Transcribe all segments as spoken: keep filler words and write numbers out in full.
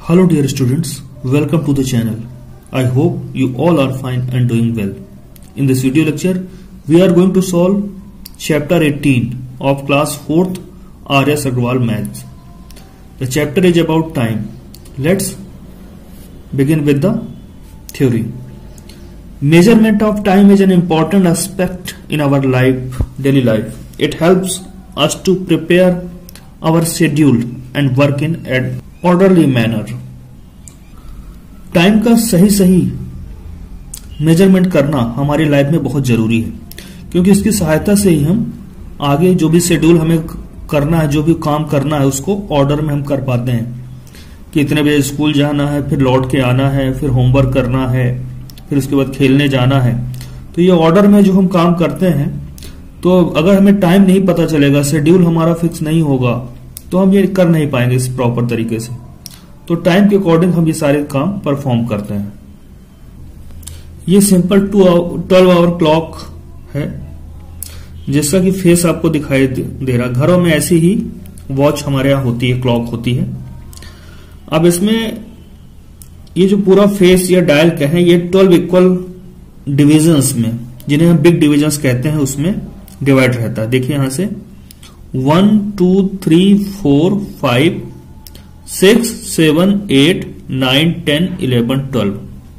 Hello dear students, welcome to the channel. I hope you all are fine and doing well. In this video lecture, we are going to solve chapter eighteen of class fourth R S Agrawal Maths. The chapter is about time. Let's begin with the theory. Measurement of time is an important aspect in our life, daily life. It helps us to prepare our schedule and work in an orderly manner. Time का सही सही measurement करना हमारी life में बहुत जरूरी है, क्योंकि इसकी सहायता से ही हम आगे जो भी शेड्यूल हमें करना है, जो भी काम करना है, उसको ऑर्डर में हम कर पाते हैं. कि इतने बजे स्कूल जाना है, फिर लौट के आना है, फिर होमवर्क करना है, फिर उसके बाद खेलने जाना है. तो ये ऑर्डर में जो हम काम करते हैं, तो अगर हमें टाइम नहीं पता चलेगा, शेड्यूल हमारा फिक्स नहीं होगा, तो हम ये कर नहीं पाएंगे इस प्रॉपर तरीके से. तो टाइम के अकॉर्डिंग हम ये सारे काम परफॉर्म करते हैं. ये simple two twelve hour clock है, जिसका कि फेस आपको दिखाई दे रहा. घरों में ऐसी ही वॉच हमारे यहाँ होती है, क्लॉक होती है. अब इसमें ये जो पूरा फेस या डायल का है, ये ट्वेल्व इक्वल डिविजन्स में, जिन्हें हम बिग डिविजन्स कहते हैं, उसमें डिवाइड रहता है. देखिए यहां से one two three four five six seven eight nine ten eleven twelve.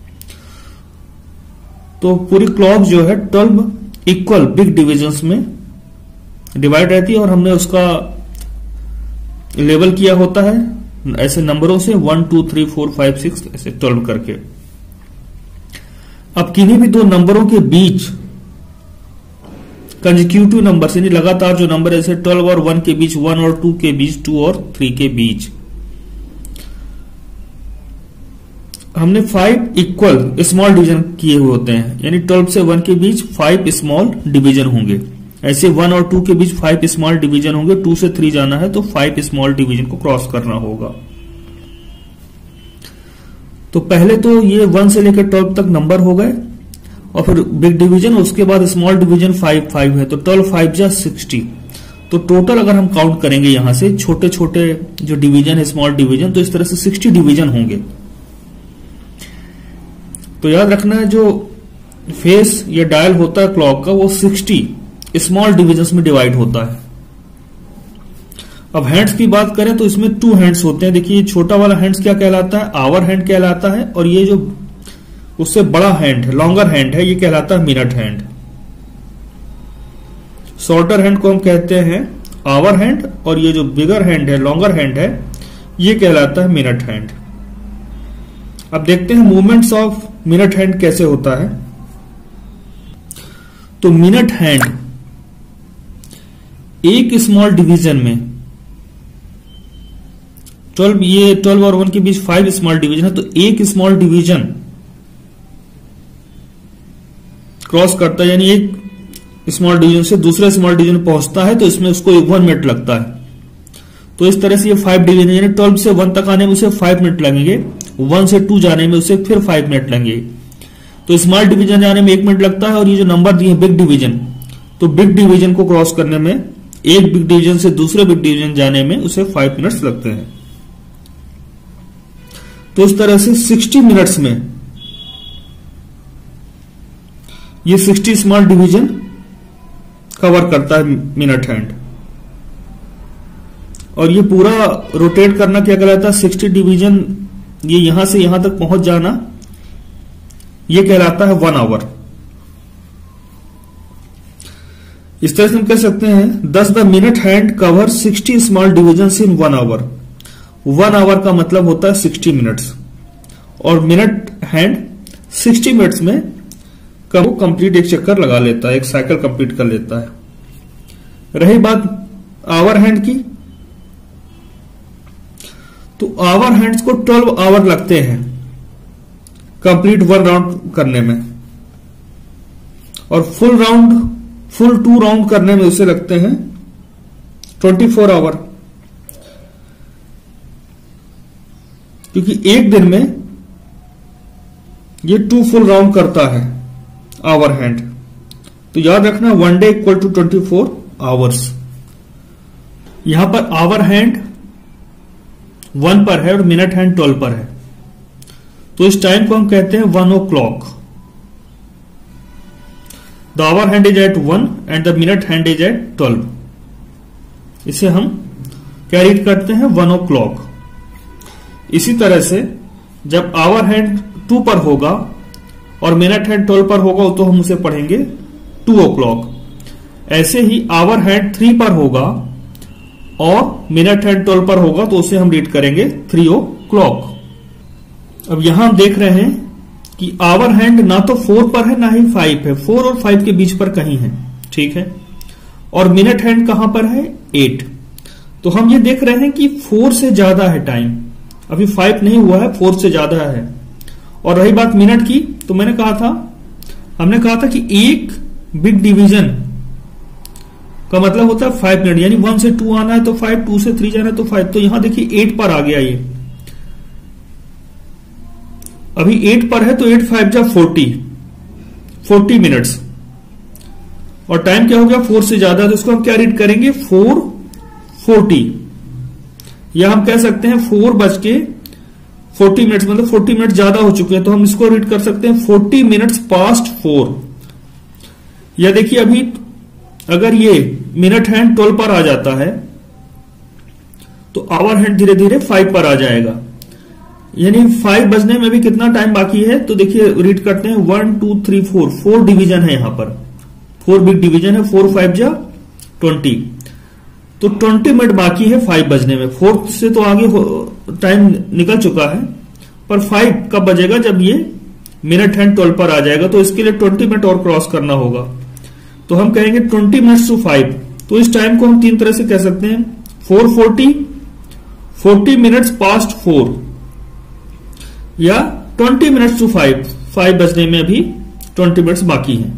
तो पूरी क्लॉक जो है ट्वेल्व इक्वल बिग डिविजन्स में डिवाइड रहती है, और हमने उसका लेवल किया होता है ऐसे नंबरों से, one two three four five six ऐसे ट्वेल्व करके. अब किन्हीं भी दो नंबरों के बीच कंजिक्यूटिव नंबर यानी लगातार जो नंबर है, जैसे ट्वेल्व और वन के बीच, वन और टू के बीच, टू और थ्री के बीच, हमने फाइव इक्वल स्मॉल डिवीजन किए हुए होते हैं. यानी ट्वेल्व से वन के बीच फाइव स्मॉल डिवीजन होंगे. ऐसे वन और टू के बीच फाइव स्मॉल डिवीजन होंगे. टू से थ्री जाना है तो फाइव स्मॉल डिवीजन को क्रॉस करना होगा. तो पहले तो ये वन से लेकर ट्वेल्व तक नंबर हो गए, और फिर बिग डिवीजन, उसके बाद स्मॉल डिवीजन फाइव फाइव है, तो ट्वेल्व फाइव जा सिक्सटी. तो टोटल अगर हम काउंट करेंगे यहां से छोटे छोटे जो डिवीजन है, स्मॉल डिवीजन, तो इस तरह से सिक्सटी डिवीजन होंगे. तो याद रखना है, जो फेस या डायल होता है क्लॉक का, वो सिक्सटी स्मॉल डिविजन्स में डिवाइड होता है. अब हैंड्स की बात करें तो इसमें टू हैंड्स होते हैं. देखिए छोटा वाला हैंड्स क्या कहलाता है, आवर हैंड कहलाता है, और ये जो उससे बड़ा हैंड है, लॉन्गर हैंड है, ये कहलाता है मिनट हैंड. शॉर्टर हैंड को हम कहते हैं आवर हैंड, और ये जो बिगर हैंड है, लॉन्गर हैंड है, ये कहलाता है मिनट हैंड. अब देखते हैं मूवमेंट्स ऑफ मिनट हैंड कैसे होता है. तो मिनट हैंड एक स्मॉल डिवीजन में, ट्वेल्व ये ट्वेल्व और वन के बीच फाइव स्मॉल डिवीजन है, तो एक स्मॉल डिवीजन क्रॉस करता है, यानी एक स्मॉल डिवीजन से दूसरे स्मॉल डिवीजन पहुंचता है, तो इसमें उसको वन मिनट लगता है. तो इस तरह से ये फाइव डिवीजन, यानी ट्वेल्व से वन तक आने में उसे फाइव मिनट लगेंगे, वन से टू जाने में उसे फिर फाइव मिनट लगेंगे. तो स्मॉल डिवीजन जाने में एक मिनट लगता है, और ये जो नंबर दिए बिग डिवीजन, तो बिग डिवीजन को क्रॉस करने में, एक बिग डिवीजन से दूसरे बिग डिवीजन जाने में उसे फाइव मिनट्स लगते हैं. तो इस तरह से सिक्सटी मिनट्स में ये सिक्सटी स्मॉल डिवीजन कवर करता है मिनट हैंड. और ये पूरा रोटेट करना क्या कहलाता है, सिक्सटी डिवीजन, ये यहां से यहां तक पहुंच जाना, ये कहलाता है वन आवर. इस तरह से हम कह सकते हैं, thus the minute hand cover sixty small division in one hour. One hour का मतलब होता है सिक्सटी मिनट्स, और मिनट हैंड सिक्सटी मिनट्स में कब वो कंप्लीट एक चक्कर लगा लेता है, एक साइकिल कंप्लीट कर लेता है. रही बात आवर हैंड की, तो आवर हैंड्स को ट्वेल्व आवर लगते हैं कंप्लीट वन राउंड करने में, और full round full two round करने में उसे लगते हैं ट्वेंटी फोर आवर. क्योंकि एक दिन में ये टू फुल राउंड करता है आवर हैंड. तो याद रखना, one day equal to twenty four hours. यहां पर आवर हैंड वन पर है और मिनट हैंड ट्वेल्व पर है, तो इस टाइम को हम कहते हैं one o'clock. The hour hand is at one and the minute hand is at twelve. इसे हम क्या रीड करते हैं, वन ओ क्लॉक। इसी तरह से जब आवर हैंड टू पर होगा और मिनट हैंड ट्वेल्व पर होगा तो हम उसे पढ़ेंगे टू ओ क्लॉक। ऐसे ही आवर हैंड थ्री पर होगा और मिनट हैंड ट्वेल्व पर होगा तो उसे हम रीड करेंगे थ्री ओ क्लॉक। अब यहां हम देख रहे हैं कि आवर हैंड ना तो फोर पर है ना ही फाइव है, फोर और फाइव के बीच पर कहीं है, ठीक है। और मिनट हैंड कहां पर है, एट। तो हम ये देख रहे हैं कि फोर से ज्यादा है टाइम, अभी फाइव नहीं हुआ है, फोर से ज्यादा है। और रही बात मिनट की, तो मैंने कहा था हमने कहा था कि एक बिग डिवीजन का मतलब होता है फाइव मिनट, यानी वन से टू आना है तो फाइव, टू से थ्री जाना है तो फाइव। तो यहां देखिए एट पर आ गया, ये अभी एट पर है तो एट फाइव जा फोर्टी, फोर्टी मिनट्स। और टाइम क्या हो गया, फोर से ज्यादा, तो इसको हम क्या रीड करेंगे, फोर फोर्टी। या हम कह सकते हैं फोर बज के फोर्टी मिनट्स, मतलब फोर्टी मिनट ज्यादा हो चुके हैं, तो हम इसको रीड कर सकते हैं फोर्टी मिनट्स पास्ट फोर। या देखिए अभी अगर ये मिनट हैंड ट्वेल्व पर आ जाता है तो आवर हैंड धीरे धीरे फाइव पर आ जाएगा, यानी फाइव बजने में भी कितना टाइम बाकी है। तो देखिए रीड करते हैं one two three four, four division है यहां पर, फोर बिग डिवीजन है, फोर फाइव जा ट्वेंटी, तो ट्वेंटी मिनट बाकी है फाइव बजने में। फोर से तो आगे टाइम निकल चुका है, पर फाइव कब बजेगा, जब ये मिनट हैंड ट्वेल्व पर आ जाएगा, तो इसके लिए ट्वेंटी मिनट और क्रॉस करना होगा। तो हम कहेंगे ट्वेंटी मिनट्स टू फाइव। तो इस टाइम को हम तीन तरह से कह सकते हैं, four forty, forty minutes past four, या twenty minutes to five, five बजने में अभी ट्वेंटी मिनट्स बाकी हैं।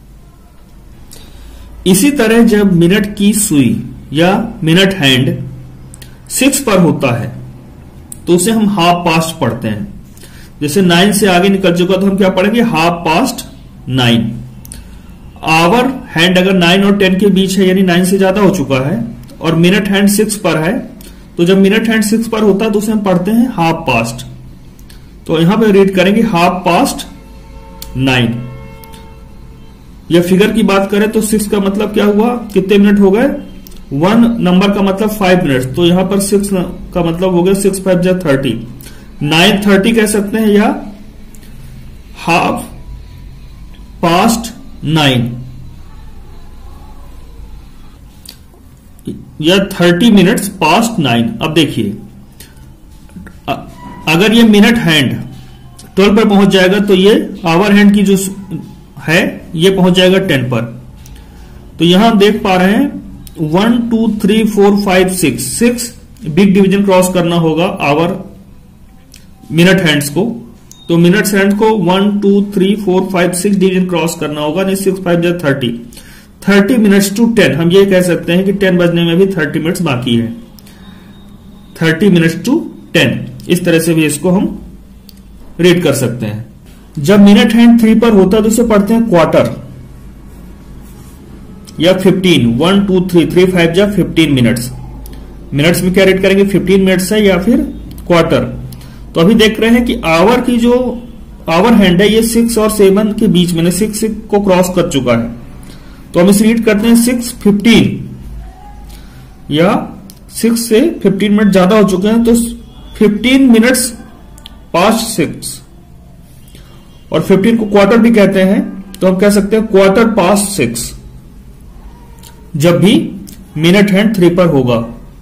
इसी तरह जब मिनट की सुई या मिनट हैंड सिक्स पर होता है तो उसे हम हाफ पास्ट पढ़ते हैं। जैसे नाइन से आगे निकल चुका तो हम क्या पढ़ेंगे, half past nine. Hour hand अगर नाइन और टेन के बीच है, यानी नाइन से ज्यादा हो चुका है, और मिनट हैंड सिक्स पर है, तो जब मिनट हैंड सिक्स पर होता है तो उसे हम पढ़ते हैं हाफ पास्ट। तो यहां पे रीड करेंगे हाफ पास्ट नाइन। या फिगर की बात करें तो सिक्स का मतलब क्या हुआ, कितने मिनट हो गए, वन नंबर का मतलब फाइव मिनट, तो यहां पर सिक्स का मतलब हो गया सिक्स फाइव जा थर्टी, नाइन थर्टी कह सकते हैं, या हाफ पास्ट नाइन, या थर्टी मिनट्स पास्ट नाइन। अब देखिए अगर ये मिनट हैंड ट्वेल्व पर पहुंच जाएगा तो ये आवर हैंड की जो है ये पहुंच जाएगा टेन पर। तो यहां हम देख पा रहे हैं one two three four five six, six big division cross करना होगा आवर मिनट हैंड्स को। तो मिनट्स हैंड को one two three four five six division cross करना होगा, नहीं सिक्स फाइव जा thirty, thirty minutes to ten. हम ये कह सकते हैं कि टेन बजने में भी थर्टी मिनट्स बाकी है, थर्टी मिनट्स टू टेन। इस तरह से भी इसको हम रीड कर सकते हैं। जब मिनट हैंड थ्री पर होता है तो उसे पढ़ते हैं क्वार्टर या fifteen, one two three, three five जा फिफ्टीन मिनट्स। मिनट्स में क्या रीड करेंगे, फिफ्टीन मिनट्स है या फिर क्वार्टर। तो अभी देख रहे हैं कि आवर की जो आवर हैंड है ये सिक्स और सेवन के बीच में, सिक्स को क्रॉस कर चुका है, तो हम इसे रीड करते हैं सिक्स फिफ्टीन, या सिक्स से फिफ्टीन मिनट ज्यादा हो चुके हैं तो फिफ्टीन मिनट्स पास्ट सिक्स। और फिफ्टीन को क्वार्टर भी कहते हैं, तो हम कह सकते हैं क्वार्टर पास्ट सिक्स जब भी मिनट हैंड थ्री पर होगा।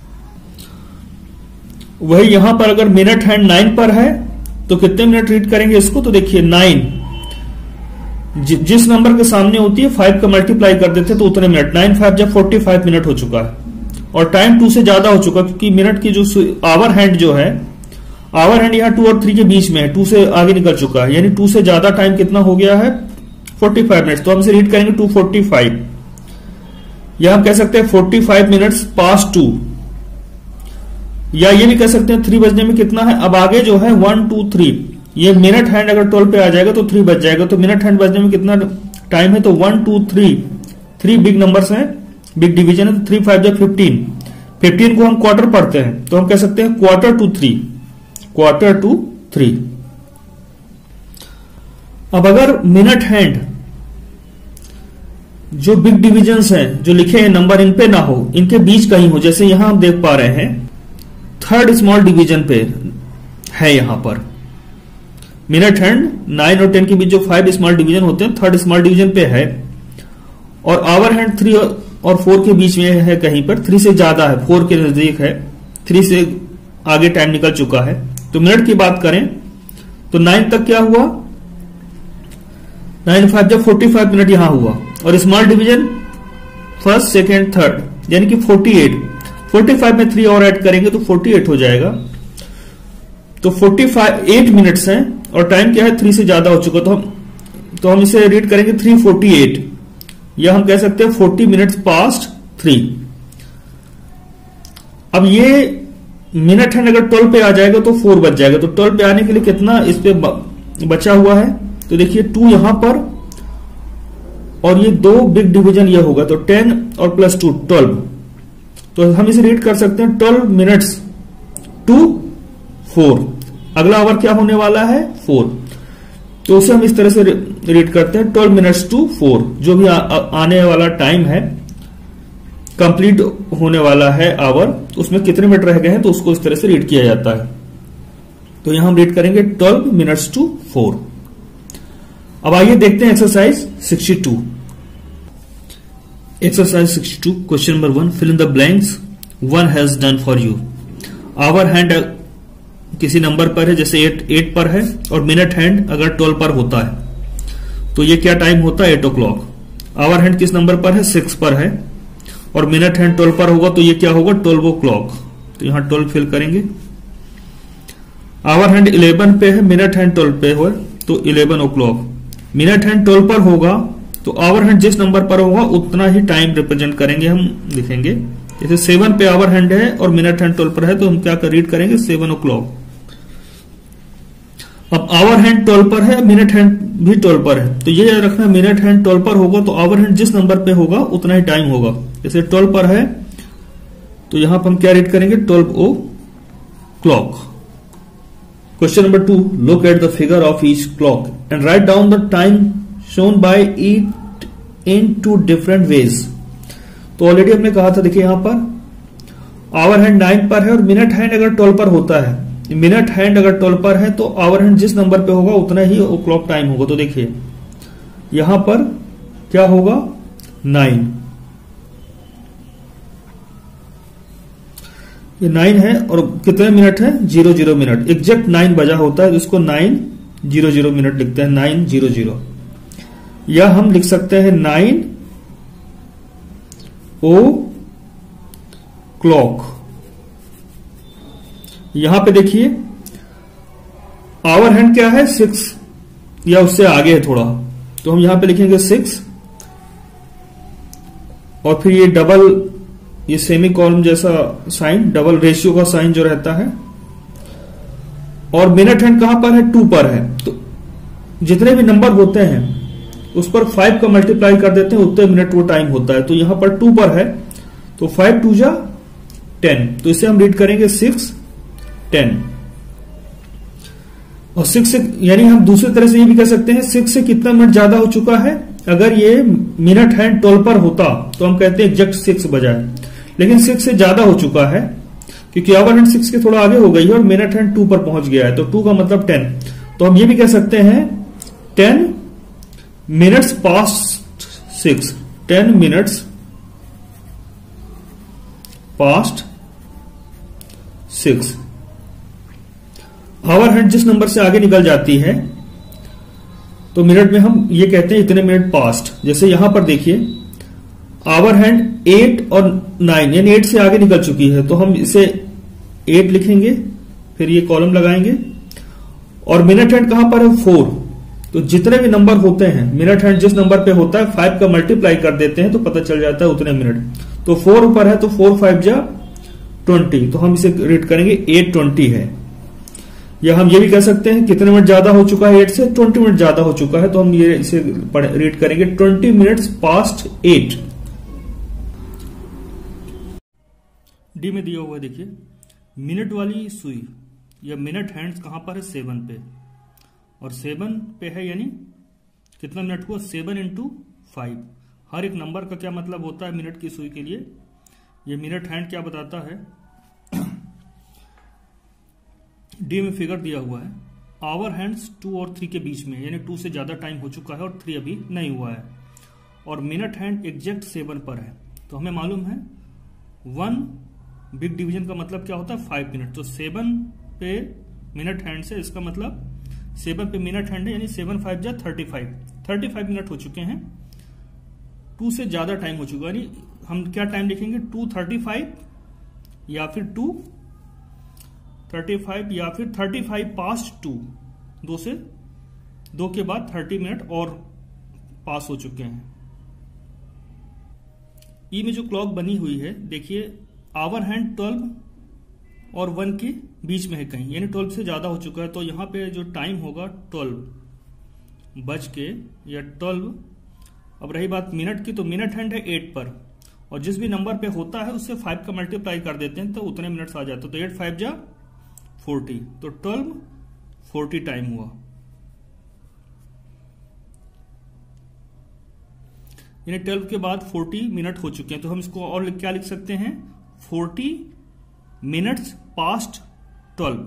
वही यहां पर अगर मिनट हैंड नाइन पर है तो कितने मिनट रीड करेंगे इसको, तो देखिए नाइन जि, जिस नंबर के सामने होती है फाइव का मल्टीप्लाई कर देते तो उतने मिनट, नाइन फाइव जब फोर्टी फाइव मिनट हो चुका है, और टाइम टू से ज्यादा हो चुका, क्योंकि मिनट की जो आवर हैंड जो है, आवर हैंड यहाँ टू और थ्री के बीच में है, टू से आगे निकल चुका है, यानी टू से ज्यादा टाइम कितना हो गया है, फोर्टी फाइव मिनट्स। तो हम इसे रीड करेंगे टू फोर्टी फाइव, या हम कह सकते हैं forty five minutes past two, या ये भी कह सकते हैं थ्री बजने में कितना है। अब आगे जो है वन टू थ्री, ये मिनट हैंड अगर ट्वेल्व पे आ जाएगा तो थ्री बज जाएगा, तो मिनट हैंड बजने में कितना टाइम है, तो one two three, three big numbers हैं, बिग डिवीजन है, तो थ्री फाइव जा फिफ्टीन फिफ्टीन को हम क्वार्टर पढ़ते हैं तो हम कह सकते हैं quarter to three, quarter to three. अब अगर मिनट हैंड जो बिग डिविजन्स हैं जो लिखे हैं नंबर इन पे ना हो, इनके बीच कहीं हो, जैसे यहां हम देख पा रहे हैं थर्ड स्मॉल डिवीजन पे है, यहां पर मिनट हैंड नाइन और टेन के बीच जो फाइव स्मॉल डिवीजन होते हैं थर्ड स्मॉल डिवीजन पे है, और आवर हैंड थ्री और फोर के बीच में है कहीं पर, थ्री से ज्यादा है, फोर के नजदीक है, थ्री से आगे टाइम निकल चुका है। तो मिनट की बात करें तो नाइन तक क्या हुआ, नाइन फाइव जब फोर्टी फाइव मिनट यहां हुआ, और small division first second third यानी कि फोर्टी एट, फोर्टी फाइव में थ्री और ऐड करेंगे तो फोर्टी एट हो जाएगा। तो फोर्टी फाइव एट मिनट्स हैं और टाइम क्या है थ्री से ज्यादा हो चुका, तो हम तो हम इसे रीड करेंगे थ्री फोर्टी एट, या हम कह सकते हैं फोर्टी मिनट्स पास्ट थ्री। अब ये मिनट हैंड अगर ट्वेल्व पे आ जाएगा तो फोर बच जाएगा, तो ट्वेल्व पे आने के लिए कितना इस पे बचा हुआ है, तो देखिए टू यहां पर और ये दो बिग डिवीजन ये होगा, तो टेन और प्लस टू ट्वेल्व, तो हम इसे रीड कर सकते हैं ट्वेल्व मिनट्स टू फोर। अगला आवर क्या होने वाला है फोर, तो उसे हम इस तरह से रीड करते हैं ट्वेल्व मिनट्स टू फोर। जो भी आ, आ, आने वाला टाइम है कंप्लीट होने वाला है आवर, उसमें कितने मिनट रह गए हैं तो उसको इस तरह से रीड किया जाता है। तो यहां हम रीड करेंगे ट्वेल्व मिनट्स टू फोर। अब आइए देखते हैं exercise sixty two. Exercise sixty two question number one, fill in the blanks one has done for you. Hour hand किसी नंबर पर है, जैसे एट एट पर है, और मिनट हैंड अगर ट्वेल्व पर होता है तो ये क्या टाइम होता है eight o'clock. Hour hand किस नंबर पर है सिक्स पर है, और मिनट हैंड ट्वेल्व पर होगा तो ये क्या होगा ट्वेल्व ओ क्लॉक, तो यहां ट्वेल्व फिल करेंगे। आवर हैंड इलेवन पे है, मिनट हैंड ट्वेल्व पे हो तो eleven o'clock. Minute hand twelve पर होगा तो आवर हैंड जिस नंबर पर होगा उतना ही टाइम रिप्रेजेंट करेंगे, हम लिखेंगे। जैसे सेवन पे आवर हैंड है और मिनट हैंड ट्वेल्व पर है तो हम क्या कर रीड करेंगे सेवन ओ क्लॉक। अब आवर हैंड ट्वेल्व पर है, मिनट हैंड भी ट्वेल्व पर है, तो ये याद रखना मिनट हैंड ट्वेल्व पर होगा तो आवर हैंड जिस नंबर पे होगा उतना ही टाइम होगा। जैसे ट्वेल्व पर है तो यहां पर हम क्या रीड करेंगे twelve o'clock. Question number two, look at the figure of each clock and write down the time shown by it in two different ways. तो ऑलरेडी हमने कहा था, देखिए यहां पर आवर हैंड नाइन पर है और मिनट हैंड अगर ट्वेल्व पर होता है, मिनट हैंड अगर ट्वेल्व पर है तो आवर हैंड जिस नंबर पे होगा उतना ही क्लॉक टाइम होगा। तो देखिए यहां पर क्या होगा नाइन, ये नाइन है और कितने मिनट है zero zero minute, exact nine बजा होता है, इसको नाइन जीरो जीरो मिनट लिखते हैं, नाइन जीरो जीरो। या हम लिख सकते हैं नाइन ओ क्लॉक। यहां पे देखिए आवर हैंड क्या है सिक्स या उससे आगे है थोड़ा, तो हम यहां पे लिखेंगे सिक्स और फिर ये डबल, ये सेमी कॉलम जैसा साइन, डबल रेशियो का साइन जो रहता है। और मिनट हैंड कहां पर है टू पर है, तो जितने भी नंबर होते हैं उस पर फाइव का मल्टीप्लाई कर देते हैं, उतने मिनट वो टाइम होता है। तो यहां पर टू पर है तो फाइव टू जा टेन, तो इसे हम रीड करेंगे सिक्स टेन। और सिक्स से यानी हम दूसरी तरह से ये भी कह सकते हैं सिक्स से कितना मिनट ज्यादा हो चुका है। अगर ये मिनट हैंड ट्वेल्व पर होता तो हम कहते हैं एग्जैक्ट सिक्स बजा है, लेकिन सिक्स से ज्यादा हो चुका है क्योंकि आवर हैंड सिक्स के थोड़ा आगे हो गई है और मिनट हैंड टू पर पहुंच गया है, तो टू का मतलब टेन। तो हम ये भी कह सकते हैं ten minutes past six, ten minutes past six. Hour hand जिस नंबर से आगे निकल जाती है तो मिनट में हम ये कहते हैं इतने मिनट पास्ट। जैसे यहां पर देखिए आवर हैंड एट और नाइन यानी एट से आगे निकल चुकी है, तो हम इसे एट लिखेंगे, फिर ये कॉलम लगाएंगे। और मिनट हैंड कहां पर है फोर, तो जितने भी नंबर होते हैं मिनट हैंड जिस नंबर पे होता है फाइव का मल्टीप्लाई कर देते हैं तो पता चल जाता है उतने मिनट। तो फोर ऊपर है तो फोर फाइव जा ट्वेंटी, तो हम इसे रीड करेंगे एट ट्वेंटी है। या हम ये भी कह सकते हैं कितने मिनट ज्यादा हो चुका है एट से, ट्वेंटी मिनट ज्यादा हो चुका है, तो हम ये इसे रीड करेंगे twenty minutes past eight. D में दिया हुआ है, देखिए मिनट वाली सुई या मिनट हैंड्स कहां पर है, सेवन पे, और सेवन पे है यानी कितना मिनट हुआ, सेवन इंटू फाइव। हर एक नंबर का क्या मतलब होता है मिनट की सुई के लिए। ये मिनट हैंड क्या बताता है, डी में फिगर दिया हुआ है, आवर हैंड्स टू और थ्री के बीच में, यानी टू से ज्यादा टाइम हो चुका है और थ्री अभी नहीं हुआ है, और मिनट हैंड एग्जैक्ट सेवन पर है। तो हमें मालूम है वन बिग डिवीजन का मतलब क्या होता है, फाइव मिनट। तो सेवन पे मिनट हैंड से इसका मतलब सेवन पे मिनट हैंड है, यानी सेवन फाइव जा thirty five thirty five minute हो चुके हैं, टू से ज्यादा टाइम हो चुका है। यानी हम क्या टाइम लिखेंगे, टू थर्टी फाइव या फिर टू थर्टी फाइव या फिर थर्टी फाइव पास्ट टू, दो से दो के बाद थर्टी मिनट और पास हो चुके हैं। ई में जो क्लॉक बनी हुई है, देखिए आवर हैंड ट्वेल्व और वन के बीच में है कहीं, यानी ट्वेल्व से ज्यादा हो चुका है। तो यहां पे जो टाइम होगा ट्वेल्व बज के या ट्वेल्व। अब रही बात मिनट की, तो मिनट हैंड है एट पर, और जिस भी नंबर पे होता है उससे फाइव का मल्टीप्लाई कर देते हैं तो उतने मिनट्स आ जाते हैं। तो एट फाइव जा फोर्टी, तो ट्वेल्व फोर्टी टाइम हुआ। यानी ट्वेल्व के बाद फोर्टी मिनट हो चुके हैं। तो हम इसको और क्या लिख सकते हैं, फोर्टी मिनट्स पास्ट ट्वेल्व।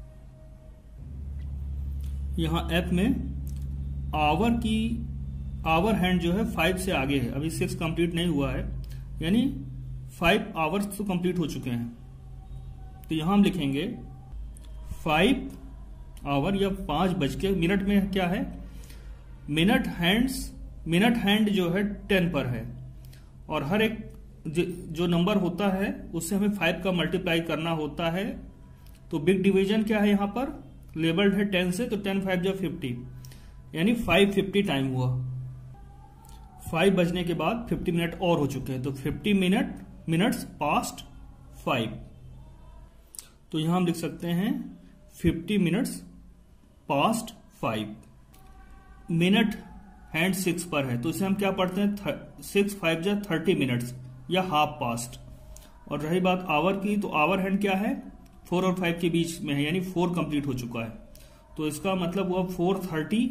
यहां ऐप में आवर की आवर हैंड जो है फाइव से आगे है, अभी सिक्स कंप्लीट नहीं हुआ है, यानी फाइव आवर्स तो कंप्लीट हो चुके हैं। तो यहां हम लिखेंगे फाइव आवर या पांच बज के मिनट में क्या है, मिनट हैंड्स मिनट हैंड जो है टेन पर है, और हर एक जो नंबर होता है उससे हमें फाइव का मल्टीप्लाई करना होता है। तो बिग डिवीजन क्या है, यहां पर लेबल्ड है टेन से, तो टेन फाइव जो फिफ्टी, यानी फाइव फिफ्टी टाइम हुआ। फाइव बजने के बाद फिफ्टी मिनट और हो चुके हैं, तो fifty minute minutes past five. तो यहां हम लिख सकते हैं fifty minutes past five. Minute hand six पर है, तो इसे हम क्या पढ़ते हैं, सिक्स फाइव जा थर्टी मिनट्स या हाफ पास्ट। और रही बात आवर की, तो आवर हैंड क्या है, फोर और फाइव के बीच में है, यानी फोर कंप्लीट हो चुका है। तो इसका मतलब हुआ फोर थर्टी,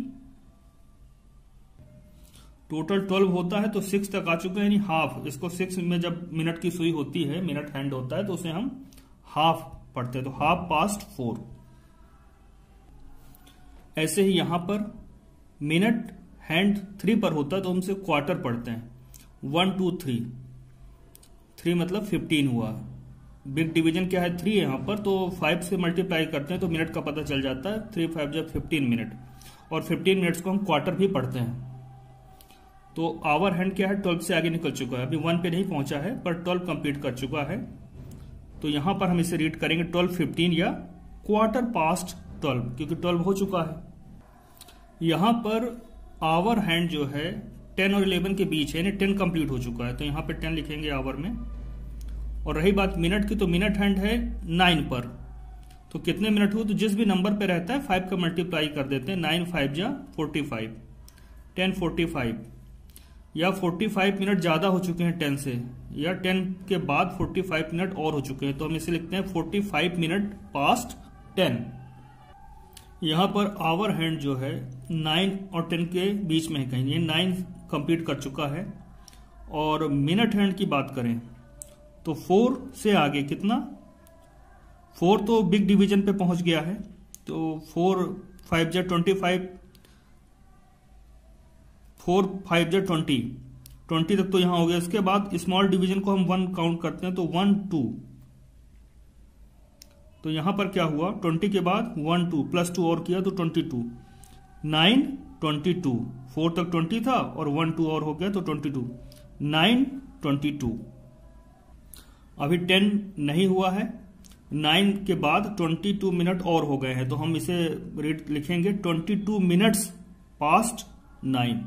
टोटल ट्वेल्व होता है तो सिक्स तक आ चुका है, यानी हाफ। इसको सिक्स में जब मिनट की सुई होती है, मिनट हैंड होता है, तो उसे हम हाफ पढ़ते हैं, तो हाफ पास्ट फोर। ऐसे ही यहां पर मिनट हैंड थ्री पर होता है तो हम उसे क्वार्टर पढ़ते हैं, वन टू थ्री, थ्री मतलब फिफ्टीन हुआ। बिग डिवीजन क्या है, थ्री यहां पर, तो फाइव से मल्टीप्लाई करते हैं तो मिनट का पता चल जाता है, थ्री फाइव जब फिफ्टीन मिनट, और फिफ्टीन मिनट्स को हम क्वार्टर भी पढ़ते हैं। तो आवर हैंड क्या है, ट्वेल्व से आगे निकल चुका है, अभी वन पे नहीं पहुंचा है पर ट्वेल्व कंप्लीट कर चुका है। तो यहां पर हम इसे रीड करेंगे ट्वेल्व फिफ्टीन या क्वार्टर पास्ट ट्वेल्व, क्योंकि ट्वेल्व हो चुका है। यहां पर आवर हैंड जो है टेन और इलेवन के बीच है, यानी टेन कंप्लीट हो चुका है, तो यहां पे टेन लिखेंगे आवर में। और रही बात मिनट की, तो मिनट हैंड है नाइन पर, तो कितने मिनट हुए, तो जिस भी नंबर पे रहता है फाइव का मल्टीप्लाई कर देते हैं, नाइन फाइव जा forty five, ten forty five, या फोर्टी फाइव मिनट ज्यादा हो चुके हैं टेन से, या टेन के बाद फोर्टी फाइव मिनट और हो चुके हैं, तो हम इसे लिखते हैं forty five minute past ten. यहां पर आवर हैंड जो है नाइन और टेन के बीच में है कहीं, ये नाइन कंप्लीट कर चुका है। और मिनट हैंड की बात करें तो फोर से आगे कितना, फोर तो बिग डिवीजन पे पहुंच गया है, तो फोर फाइव जा ट्वेंटी फाइव, फोर फाइव जा ट्वेंटी, ट्वेंटी तक तो यहां हो गया। इसके बाद स्मॉल डिवीजन को हम वन काउंट करते हैं, तो वन टू, तो यहां पर क्या हुआ, ट्वेंटी के बाद वन टू प्लस टू और किया तो twenty two, nine twenty two, four तक ट्वेंटी था और वन टू और हो गया तो twenty two, nine twenty two. अभी टेन नहीं हुआ है, नाइन के बाद ट्वेंटी टू मिनट और हो गए हैं, तो हम इसे रीड लिखेंगे twenty two minutes past nine.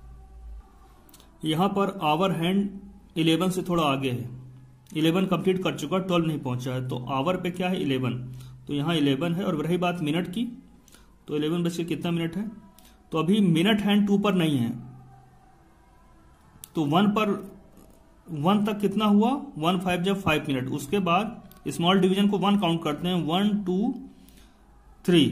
यहां पर आवर हैंड इलेवन से थोड़ा आगे है, इलेवन कंप्लीट कर चुका, ट्वेल्व नहीं पहुंचा है, तो आवर पे क्या है इलेवन, तो यहां इलेवन है। और रही बात मिनट की, तो इलेवन बज के कितना मिनट है, तो अभी मिनट हैंड टू पर नहीं है, तो वन पर वन तक कितना हुआ, वन फाइव जब फाइव मिनट। उसके बाद स्मॉल डिवीजन को वन काउंट करते हैं, वन टू थ्री,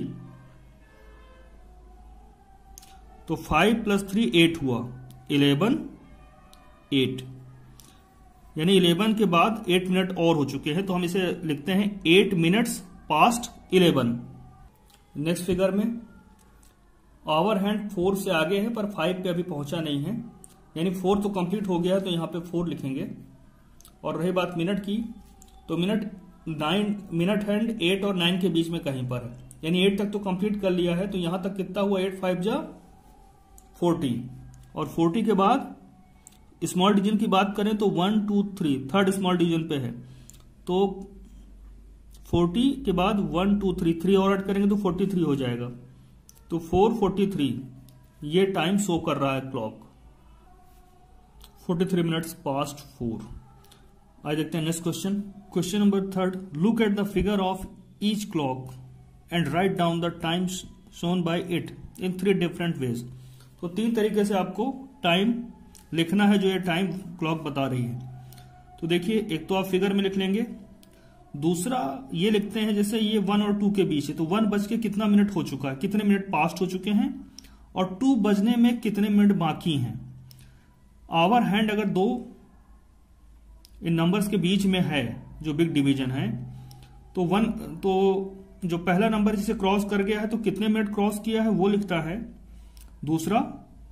तो फाइव प्लस थ्री एट हुआ, इलेवन एट, यानी इलेवन के बाद एट मिनट और हो चुके हैं, तो हम इसे लिखते हैं eight minutes past eleven. Next figure में आवर हैंड फोर से आगे है पर फाइव पे अभी पहुंचा नहीं है, यानी फोर तो कंप्लीट हो गया है, तो यहां पे फोर लिखेंगे। और रही बात मिनट की, तो minute nine, minute hand eight और नाइन के बीच में कहीं पर है, यानी एट तक तो कंप्लीट कर लिया है, तो यहां तक कितना हुआ, एट फाइव जा फोर्टी, और फोर्टी के बाद स्मॉल डिवीजन की बात करें तो one two three third small division पे है, तो फोर्टी के बाद वन टू थ्री थ्री और ऐड करेंगे तो फोर्टी थ्री हो जाएगा, तो फोर फोर्टी थ्री ये टाइम शो कर रहा है clock, forty three minutes past four. आज देखते हैं next question. Question number third, look at the figure of each clock and write down the time shown by it in three different ways. तो तीन तरीके से आपको टाइम लिखना है जो ये टाइम क्लॉक बता रही है। तो देखिए, एक तो आप फिगर में लिख लेंगे, दूसरा ये लिखते हैं जैसे ये वन और टू के बीच है, तो वन बज के कितना मिनट हो चुका है, कितने मिनट पास्ट हो चुके हैं, और टू बजने में कितने मिनट बाकी हैं। आवर हैंड अगर दो इन नंबर्स के बीच में है जो बिग डिवीजन है, तो वन, तो जो पहला नंबर जिसे क्रॉस कर गया है तो कितने मिनट क्रॉस किया है वो लिखता है, दूसरा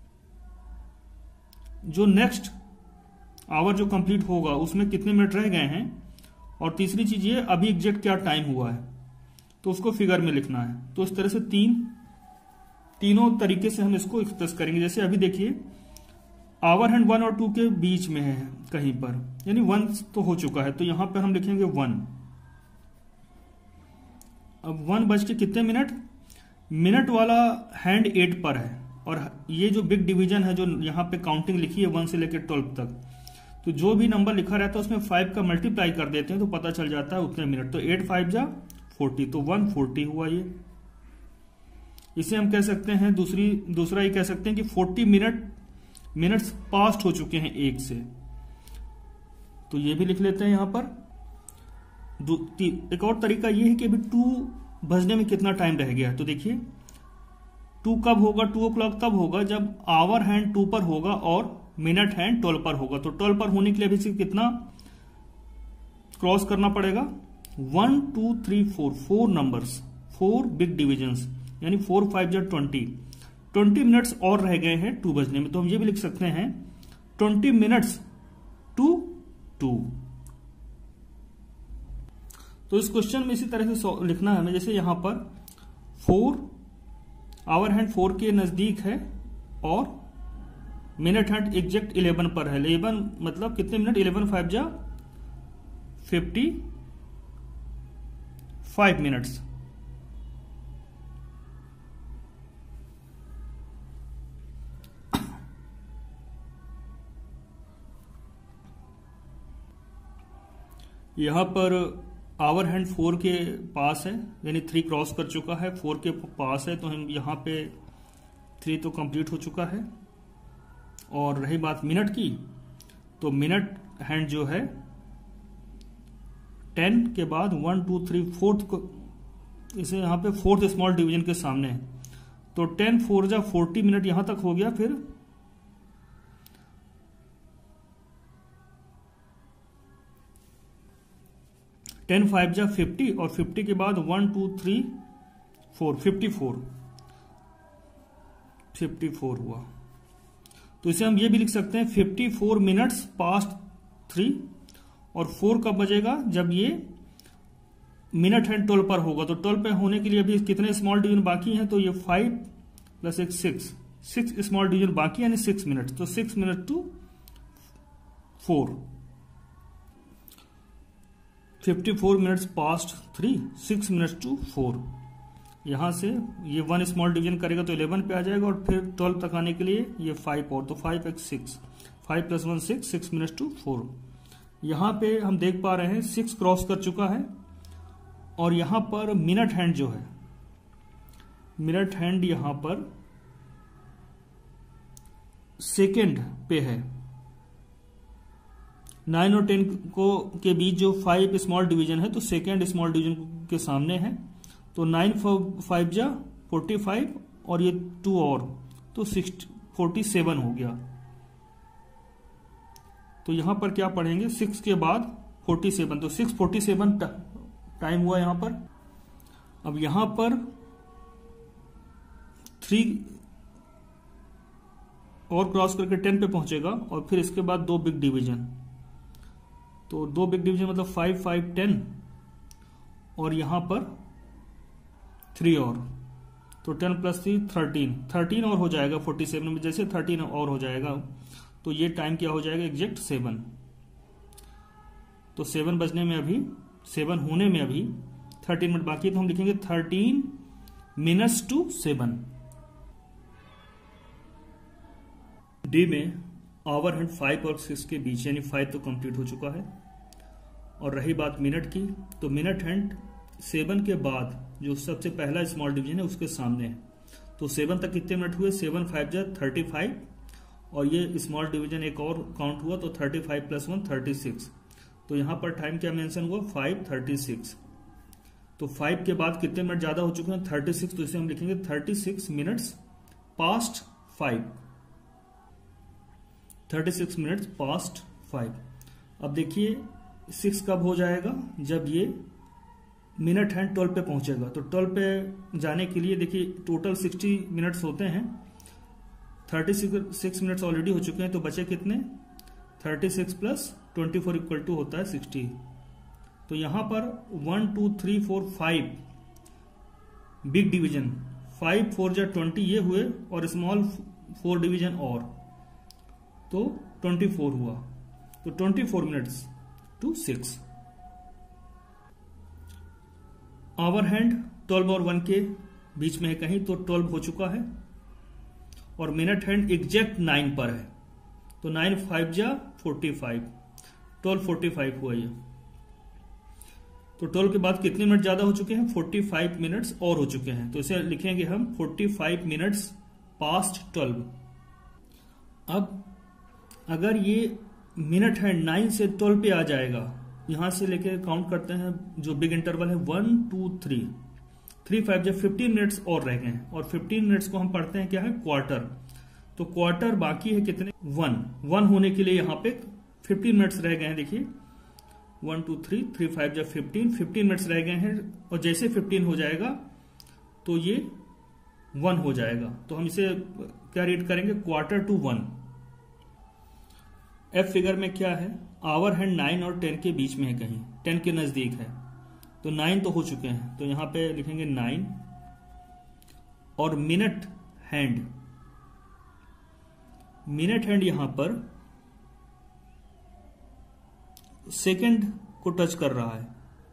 जो नेक्स्ट आवर जो कंप्लीट होगा उसमें कितने मिनट रह गए हैं, और तीसरी चीज ये अभी एग्जैक्ट क्या टाइम हुआ है, तो उसको फिगर में लिखना है। तो इस तरह से तीन तीनों तरीके से हम इसको एक्सप्रेस करेंगे। जैसे अभी देखिए, आवर हैंड वन और टू के बीच में है कहीं पर, यानी वन तो हो चुका है, तो यहां पर हम लिखेंगे वन। अब वन बज के कितने मिनट, मिनट वाला हैंड एट पर है, और ये जो बिग डिवीजन है जो यहां पे काउंटिंग लिखी है वन से लेकर ट्वेल्व तक, तो जो भी नंबर लिखा रहता है उसमें फाइव का मल्टीप्लाई कर देते हैं तो पता चल जाता है उतने मिनट, तो एट फाइव जा फोर्टी, तो वन फोर्टी हुआ ये। इसे हम कह सकते हैं, दूसरी दूसरा ये कह सकते हैं कि फोर्टी मिनट मिनट्स पास्ट हो चुके हैं एक से, तो ये भी लिख लेते हैं यहां पर। एक और तरीका ये है कि अभी टू बजने में कितना टाइम रह गया, तो देखिए टू कब होगा, टू ओ क्लॉक तब होगा जब आवर हैंड टू पर होगा और मिनट हैंड ट्वेल्व पर होगा। तो ट्वेल्व पर होने के लिए अभी कितना क्रॉस करना पड़ेगा, one two three four, four numbers, four big divisions, यानी फोर फाइव जा ट्वेंटी, ट्वेंटी मिनट्स और रह गए हैं टू बजने में, तो हम ये भी लिख सकते हैं ट्वेंटी मिनट्स टू टू। तो इस क्वेश्चन में इसी तरह से लिखना है हमें, जैसे यहां पर फोर, आवर हैंड फोर के नजदीक है और मिनट हैंड एग्जैक्ट इलेवन पर है। इलेवन मतलब कितने मिनट, इलेवन फाइव जा फिफ्टी फाइव मिनट्स। यहां पर आवर हैंड फोर के पास है, यानी थ्री क्रॉस कर चुका है, फोर के पास है, तो हम यहां पे थ्री तो कंप्लीट हो चुका है। और रही बात मिनट की, तो मिनट हैंड जो है टेन के बाद वन टू थ्री फोर्थ को, इसे यहां पे फोर्थ स्मॉल डिवीजन के सामने है, तो टेन फोर जा फोर्टी मिनट यहां तक हो गया, फिर टेन फाइव जा फिफ्टी, और फिफ्टी के बाद one two three four, fifty four, fifty four हुआ। तो इसे हम ये भी लिख सकते हैं fifty four minutes past three, और फोर कब बजेगा, जब ये मिनट हैंड ट्वेल्व पर होगा। तो ट्वेल्व पे होने के लिए अभी कितने स्मॉल डिवीजन बाकी हैं, तो ये फाइव प्लस एक सिक्स, सिक्स स्मॉल डिवीजन बाकी यानी सिक्स मिनट, तो six minute to four, fifty four minutes past three, six minutes to four. यहां से ये वन स्मॉल डिवीजन करेगा तो इलेवन पे आ जाएगा, और फिर ट्वेल्व तक आने के लिए ये फाइव और, तो five x six, five plus one six, six minutes to four. यहां पे हम देख पा रहे हैं सिक्स क्रॉस कर चुका है, और यहां पर मिनट हैंड जो है, मिनट हैंड यहां पर सेकेंड पे है, नाइन और टेन को के बीच जो फाइव स्मॉल डिवीजन है तो सेकेंड स्मॉल डिवीजन के सामने है, तो नाइन फाइव जा फोर्टी फाइव और ये टू और तो सिक्स फोर्टी सेवन हो गया। तो यहां पर क्या पढ़ेंगे, सिक्स के बाद फोर्टी सेवन, तो सिक्स फोर्टी सेवन टाइम हुआ यहां पर। अब यहां पर थ्री और क्रॉस करके टेन पे पहुंचेगा और फिर इसके बाद दो बिग डिवीजन, तो दो बिग डिवीजन मतलब फाइव फाइव टेन और यहां पर थ्री और, तो ten plus three thirteen, thirteen और हो जाएगा फोर्टी सेवन में, जैसे थर्टीन और हो जाएगा तो ये टाइम क्या हो जाएगा एग्जैक्ट सेवन। तो सेवन बजने में अभी, सेवन होने में अभी थर्टीन मिनट बाकी है, तो हम लिखेंगे thirteen minutes to seven. D में आवर हैंड फाइव और सिक्स के बीच, यानी फाइव तो कंप्लीट हो चुका है। और रही बात मिनट की, तो मिनट हैंड सेवन के बाद जो सबसे पहला स्मॉल डिवीजन है उसके सामने है, तो सेवन तक कितने मिनट हुए, सेवन फाइव जा थर्टी फाइव और ये स्मॉल डिवीजन एक और काउंट हुआ तो thirty five plus one thirty six, तो यहां पर टाइम क्या मेंशन हुआ फाइव थर्टी सिक्स। तो फाइव के बाद कितने मिनट ज्यादा हो चुके हैं थर्टी सिक्स, तो इसे हम लिखेंगे thirty six minutes past five, thirty six minutes past five. अब देखिए सिक्स कब हो जाएगा, जब ये मिनट हैंड ट्वेल्व पे पहुंचेगा, तो ट्वेल्व पे जाने के लिए देखिए टोटल सिक्सटी मिनट्स होते हैं, थर्टी सिक्स मिनट्स ऑलरेडी हो चुके हैं, तो बचे कितने thirty six plus twenty four equal to होता है सिक्सटी। तो यहां पर one two three four five big division, five four जा ट्वेंटी ये हुए और स्मॉल फोर डिवीजन और, तो ट्वेंटी फोर हुआ, तो twenty four minutes to six. Hour hand twelve और वन के बीच में है कहीं, तो ट्वेल्व हो चुका है और मिनट हैंड एग्जैक्ट नाइन पर है, तो नाइन फाइव जा forty five, twelve forty five हुआ ये। तो ट्वेल्व के बाद कितने मिनट ज्यादा हो चुके हैं, फोर्टी फाइव मिनट्स और हो चुके हैं, तो इसे लिखेंगे हम forty five minutes past twelve. अब अगर ये मिनट हैंड नाइन से ट्वेल्व पे आ जाएगा, यहां से लेके काउंट करते हैं जो बिग इंटरवल है one two three, three five जब फिफ्टीन मिनट्स और रह गए हैं, और फिफ्टीन मिनट्स को हम पढ़ते हैं क्या है क्वार्टर, तो क्वार्टर बाकी है कितने वन, वन होने के लिए यहां पे फिफ्टीन मिनट्स रह गए हैं। देखिए one two three, three five जब फिफ्टीन, फिफ्टीन मिनट्स रह गए हैं और जैसे फिफ्टीन हो जाएगा तो ये वन हो जाएगा, तो हम इसे क्या रीड करेंगे quarter to one. F figure में क्या है, आवर हैंड नाइन और टेन के बीच में है कहीं, टेन के नजदीक है, तो नाइन तो हो चुके हैं, तो यहां पे लिखेंगे नाइन और मिनट हैंड, मिनट हैंड यहां पर सेकंड को टच कर रहा है,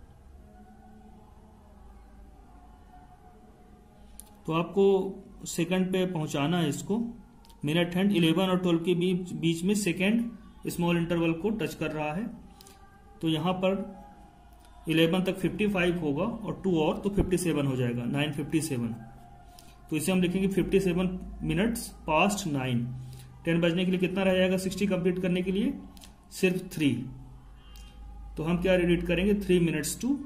तो आपको सेकंड पे पहुंचाना है इसको। मिनट हैंड इलेवन और ट्वेल्व के बीच बीच में सेकंड स्मॉल इंटरवल को टच कर रहा है, तो यहां पर इलेवन तक फिफ्टी फाइव होगा और टू और तो फिफ्टी सेवन हो जाएगा, नाइन फिफ्टी सेवन, तो इसे हम लिखेंगे fifty seven minutes past nine. Ten बजने के लिए कितना रह जाएगा, सिक्सटी कंप्लीट करने के लिए सिर्फ थ्री, तो हम क्या रीड करेंगे three minutes to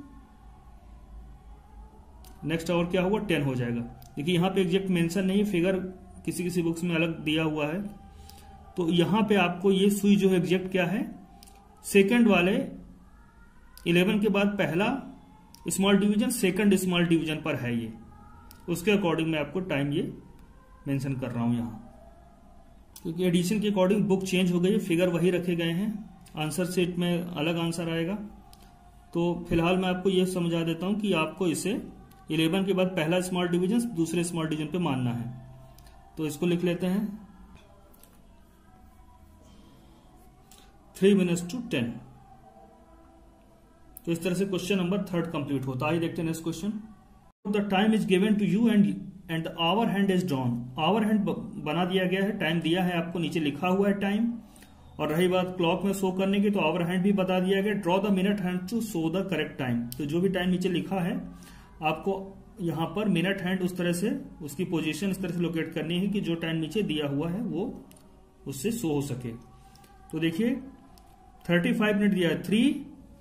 next hour क्या होगा टेन हो जाएगा। देखिए यहां पे एग्जैक्ट मेंशन नहीं, फिगर किसी किसी बुक्स में अलग दिया हुआ है, तो यहां पे आपको ये सुई जो है एग्जैक्ट क्या है, सेकंड वाले इलेवन के बाद पहला small division second small division पर है, ये उसके अकॉर्डिंग मैं आपको टाइम ये मेंशन कर रहा हूं यहां, क्योंकि एडिशन के अकॉर्डिंग बुक चेंज हो गई है, फिगर वही रखे गए हैं, आंसर सेट में अलग आंसर आएगा। तो फिलहाल मैं आपको यह समझा देता हूं कि आपको इसे इलेवन के बाद पहला स्मॉल डिवीजन दूसरे स्मॉल डिवीजन पे मानना है, तो इसको लिख लेते हैं थ्री मिनट्स टू टेन। तो इस तरह से क्वेश्चन नंबर थर्ड कंप्लीट होता है। देखते हैं next question, the time is given to you and and hour hand is drawn, hour hand बना दिया गया है, टाइम दिया है आपको, नीचे लिखा हुआ है टाइम, और रही बात क्लॉक में शो करने की तो आवर हैंड भी बता दिया गया, draw the minute hand to show the correct time, तो जो भी टाइम नीचे लिखा है आपको यहां पर मिनट हैंड उस तरह से उसकी पोजीशन इस तरह से लोकेट करनी है कि जो टाइम नीचे दिया हुआ है वो उससे शो हो सके। तो देखिए थर्टी फाइव मिनट दिया है, थ्री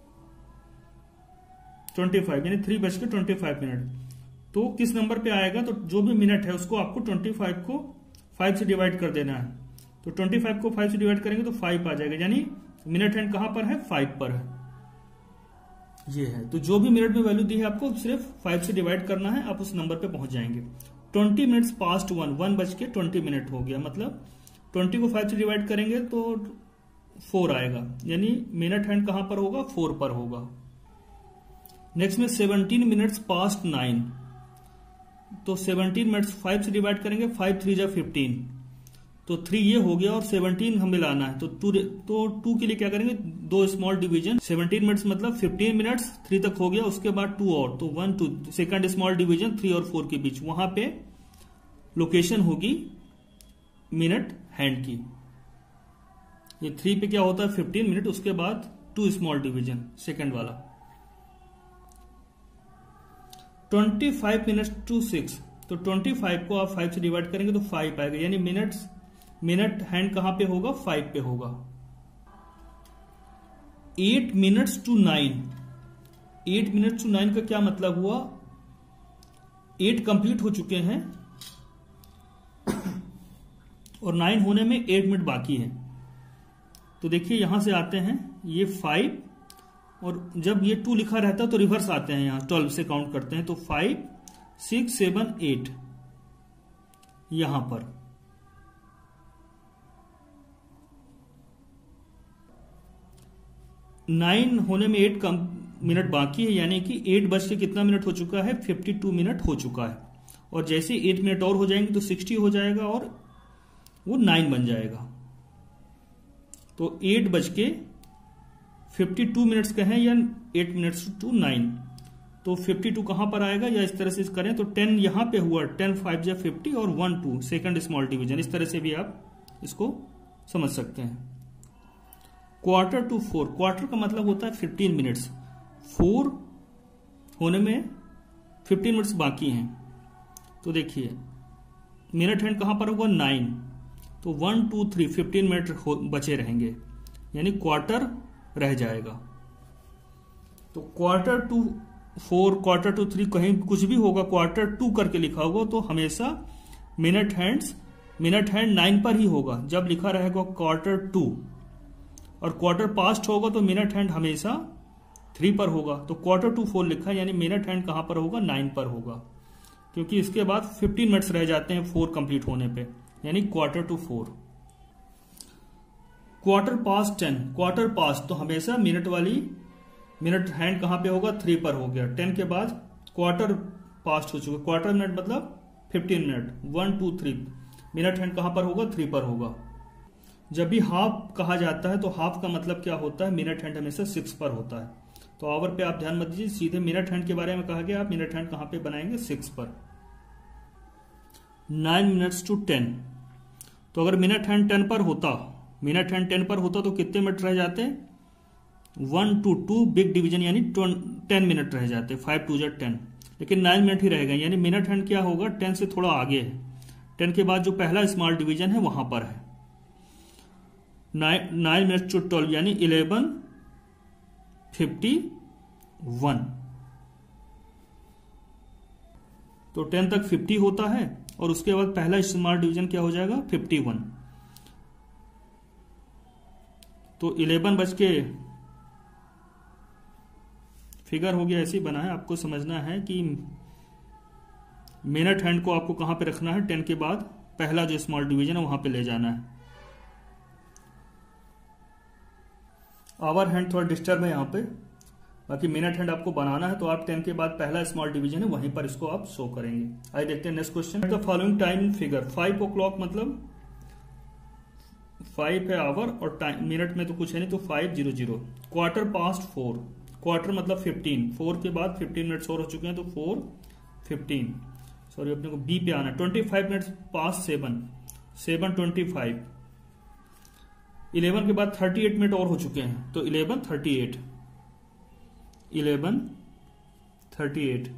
ट्वेंटी फाइव यानी थ्री बज के ट्वेंटी फाइव मिनट। तो किस नंबर पे आएगा, तो जो भी मिनट है उसको आपको ट्वेंटी फाइव को फाइव से डिवाइड कर देना है। तो ट्वेंटी फाइव को फाइव से डिवाइड करेंगे तो फाइव आ जाएगा, यानी मिनट हैंड कहां पर है, फाइव पर है, ये है। तो जो भी मिनट में वैल्यू दी है आपको सिर्फ फाइव से डिवाइड करना है, आप उस नंबर पे पहुंच जाएंगे। Twenty minutes past one, one बज के ट्वेंटी मिनट हो गया, मतलब ट्वेंटी को फाइव से डिवाइड करेंगे तो फोर आएगा, यानी मिनट हैंड कहां पर होगा, फोर पर होगा। नेक्स्ट में सेवनटीन मिनट्स पास्ट नाइन, तो सेवनटीन मिनट्स फाइव से डिवाइड करेंगे, फाइव थ्री जा फिफ्टीन, तो थ्री ये हो गया और सेवनटीन हमें लाना है, तो टू तो टू के लिए क्या करेंगे, दो स्मॉल डिवीजन। सेवनटीन मिनट्स मतलब फिफ्टीन मिनट्स, थ्री तक हो गया, उसके बाद टू और, तो one two, second small division three और फोर के बीच, वहां पे लोकेशन होगी मिनट हैंड की। ये थ्री पे क्या होता है, फिफ्टीन मिनट, उसके बाद टू स्मॉल डिवीजन सेकंड वाला। Twenty five minutes to six, तो ट्वेंटी फाइव को आप फाइव से डिवाइड करेंगे तो फाइव आएगा, यानी मिनट्स मिनट हैंड कहां पे होगा, फाइव पे होगा। Eight minutes to nine, eight minutes to nine का क्या मतलब हुआ, एट कंप्लीट हो चुके हैं और नाइन होने में एट मिनट बाकी है। तो देखिए यहां से आते हैं, ये फाइव और जब ये टू लिखा रहता है तो रिवर्स आते हैं, यहां ट्वेल्व से काउंट करते हैं, तो फाइव सिक्स सेवन एट, यहां पर नाइन होने में एट कम मिनट बाकी है, यानी कि एट बज के कितना मिनट हो चुका है, फिफ्टी टू मिनट हो चुका है। और जैसे एट मिनट और हो जाएंगे तो सिक्सटी हो जाएगा और वो नाइन बन जाएगा। तो एट बज के फिफ्टी टू मिनट्स का है या एट मिनट्स टू नाइन, तो फिफ्टी टू कहां पर आएगा, या इस तरह से करें तो टेन यहां पे हुआ, टेन फाइव या फिफ्टी और one two second small division, इस तरह से भी आप इसको समझ सकते हैं। क्वार्टर टू फोर, क्वार्टर का मतलब होता है फिफ्टीन मिनट्स, फोर होने में फिफ्टीन मिनट्स बाकी हैं। तो देखिए मिनट हैंड कहां पर होगा, नाइन, तो one two three fifteen minute बचे रहेंगे, यानी क्वार्टर रह जाएगा। तो quarter to four, quarter to three, कहीं कुछ भी होगा क्वार्टर टू करके लिखा होगा तो हमेशा minute hands minute hand nine पर ही होगा जब लिखा रहेगा क्वार्टर टू, और क्वार्टर पास्ट होगा तो मिनट हैंड हमेशा थ्री पर होगा। तो क्वार्टर टू फोर लिखा है, यानी मिनट हैंड कहां पर होगा, नाइन पर होगा, क्योंकि इसके बाद फिफ्टीन मिनट्स रह जाते हैं फोर कंप्लीट होने पे, यानी quarter to four. Quarter past ten, quarter past तो हमेशा मिनट वाली मिनट हैंड कहां पे होगा, थ्री पर हो गया। टेन के बाद क्वार्टर पास्ट हो चुका, क्वार्टर मिनट मतलब fifteen minute, one two three, minute hand कहां पर होगा, थ्री पर होगा। जब भी हाफ कहा जाता है तो हाफ का मतलब क्या होता है, मिनट हैंड हमेशा सिक्स पर होता है। तो आवर पे आप ध्यान मत दीजिए, सीधे मिनट हैंड के बारे में कहा गया, आप मिनट हैंड कहां पे बनाएंगे, सिक्स पर। नाइन मिनट्स टू टेन, तो अगर मिनट हैंड टेन पर होता मिनट हैंड टेन पर होता तो कितने मिनट रह जाते, one two two big division, यानी टेन मिनट रह जाते, फाइव टू जा टेन, लेकिन नाइन मिनट ही रहेगा, यानी मिनट हैंड क्या होगा, टेन से थोड़ा आगे है, टेन के बाद जो पहला स्मॉल डिवीजन है वहां पर है। Nine nine minute to twelve, यानी इलेवन फिफ्टी वन, तो टेन तक फिफ्टी होता है और उसके बाद पहला स्मॉल डिवीजन क्या हो जाएगा, फिफ्टी वन। तो इलेवन बज के फिगर हो गया, ऐसे ही बना है, आपको समझना है कि मिनट हैंड को आपको कहां पे रखना है, टेन के बाद पहला जो स्मॉल डिवीजन है वहां पे ले जाना है। आवर हैंड थोड़ा डिस्टर्ब है यहां पे, बाकी मिनट हैंड आपको बनाना है तो आप टेन के बाद पहला स्मॉल डिवीजन है वहीं पर इसको आप शो करेंगे। आइए देखते हैं next question. The following time in figure, five o'clock मतलब फाइव है आवर और टाइम मिनट में तो कुछ है नहीं, तो five zero zero. Quarter past four, quarter मतलब फिफ्टीन, फोर के बाद फिफ्टीन मिनट्स और हो चुके हैं तो फोर फिफ्टीन, सॉरी अपने को बी पे आना। Twenty five minutes past seven, seven twenty five. Eleven के बाद थर्टी एट मिनट और हो चुके हैं तो eleven thirty eight, eleven thirty eight.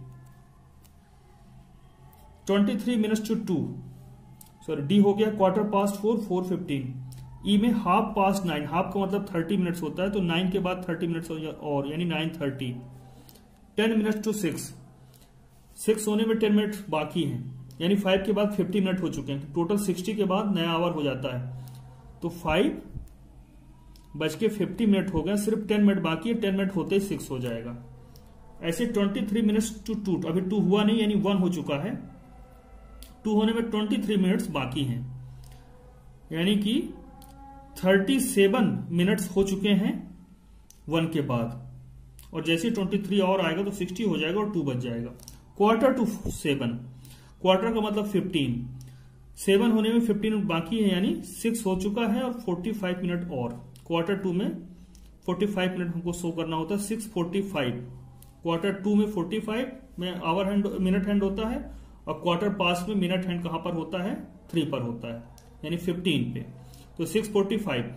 Twenty three minutes to two, sorry D हो गया, quarter past four, four fifteen, E में हाफ पास्ट नाइन, हाफ का मतलब थर्टी मिनट्स होता है, तो नाइन के बाद थर्टी मिनट्स और यानी nine thirty. Ten minutes to six, six होने में टेन मिनट बाकी हैं, यानी फाइव के बाद फिफ्टी मिनट हो चुके हैं, टोटल सिक्सटी के बाद नया आवर हो जाता है। तो फाइव बज के फिफ्टी मिनट हो गए, सिर्फ टेन मिनट बाकी है, टेन मिनट होते ही सिक्स हो जाएगा। ऐसे twenty three minutes to two, अभी टू हुआ नहीं यानी वन हो चुका है, टू होने में ट्वेंटी थ्री मिनट्स बाकी हैं, यानी कि थर्टी सेवन मिनट्स हो चुके हैं वन के बाद, और जैसे ट्वेंटी थ्री और आएगा तो सिक्सटी हो जाएगा और टू बच जाएगा। क्वार्टर टू सेवन, क्वार्टर का मतलब फिफ्टीन, सेवन होने में फिफ्टीन मिनट बाकी है, यानी सिक्स हो चुका है और फोर्टी फाइव मिनट और। क्वार्टर टू में फोर्टी फाइव मिनट हमको शो करना होता है, six forty five. Quarter to में फोर्टी फाइव में आवर हैंड मिनट हैंड होता है, और क्वार्टर पास में मिनट हैंड कहां पर होता है, थ्री पर होता है, यानी फिफ्टीन पे, तो सिक्स फोर्टी फाइव।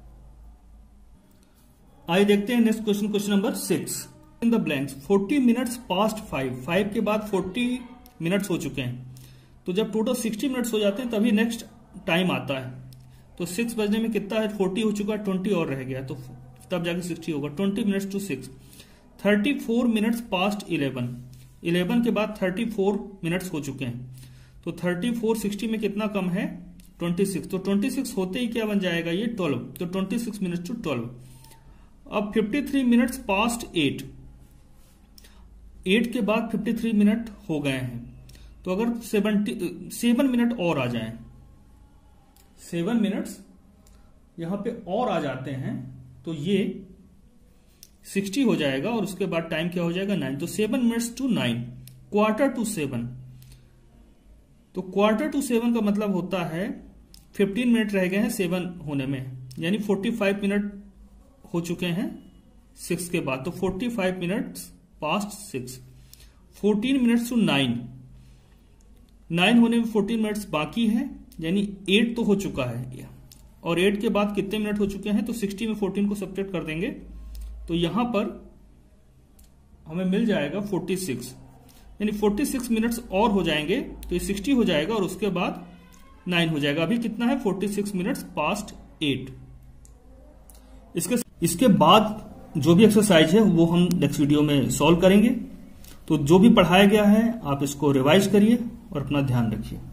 आइए देखते हैं next question, question number six. In the blanks, forty minutes past five, five के बाद फोर्टी मिनट्स हो चुके हैं, तो जब टोटल सिक्सटी मिनट्स हो जाते हैं तभी नेक्स्ट टाइम आता है। तो सिक्स बजने में कितना है, फोर्टी हो चुका है, ट्वेंटी और रह गया, तो तब जाके सिक्सटी होगा। Twenty minutes to six, thirty four minutes past eleven, eleven के बाद थर्टी फोर मिनट्स हो चुके हैं, तो थर्टी फोर सिक्सटी में कितना कम है, ट्वेंटी सिक्स, तो ट्वेंटी सिक्स होते ही क्या बन जाएगा ये ट्वेल्व, तो twenty six minutes to twelve. अब fifty three minutes past eight, eight के बाद फिफ्टी थ्री मिनट हो गए हैं, तो अगर सेवेंटी सेवन मिनट और आ जाएं, सेवन मिनट्स यहां पे और आ जाते हैं, तो ये सिक्सटी हो जाएगा, और उसके बाद टाइम क्या हो जाएगा, नाइन, तो seven minutes to nine. Quarter to seven, तो क्वार्टर टू सेवन का मतलब होता है फिफ्टीन मिनट रह गए हैं सेवन होने में, यानी फोर्टी फाइव मिनट हो चुके हैं सिक्स के बाद, तो forty five minutes past six. Fourteen minutes to nine, nine होने में फोर्टीन मिनट्स बाकी है, यानी एट तो हो चुका है, और एट के बाद कितने मिनट हो चुके हैं, तो सिक्सटी में फोर्टीन को सब्ट्रैक्ट कर देंगे, तो यहां पर हमें मिल जाएगा फोर्टी सिक्स, यानी फोर्टी सिक्स मिनट्स और हो जाएंगे, तो ये सिक्सटी हो जाएगा, और उसके बाद नाइन हो जाएगा। अभी कितना है, forty six minutes past eight. इसके इसके बाद जो भी एक्सरसाइज है वो हम नेक्स्ट वीडियो में सॉल्व करेंगे। तो जो भी पढ़ाया गया है आप इसको रिवाइज करिए और अपना ध्यान रखिए।